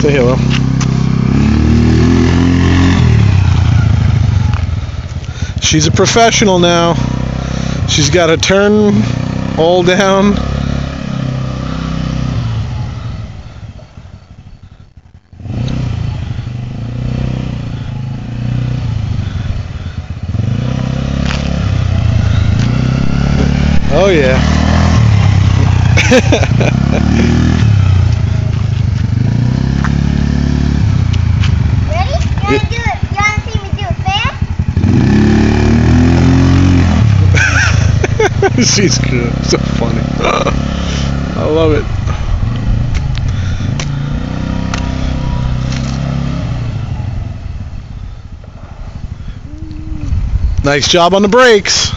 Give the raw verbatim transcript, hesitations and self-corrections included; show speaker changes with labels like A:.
A: Say hello. She's a professional now. She's got to turn all down. Oh yeah.
B: Ready? You wanna do it? You wanna see me do it fast?
A: She's good. So funny. I love it. Nice job on the brakes.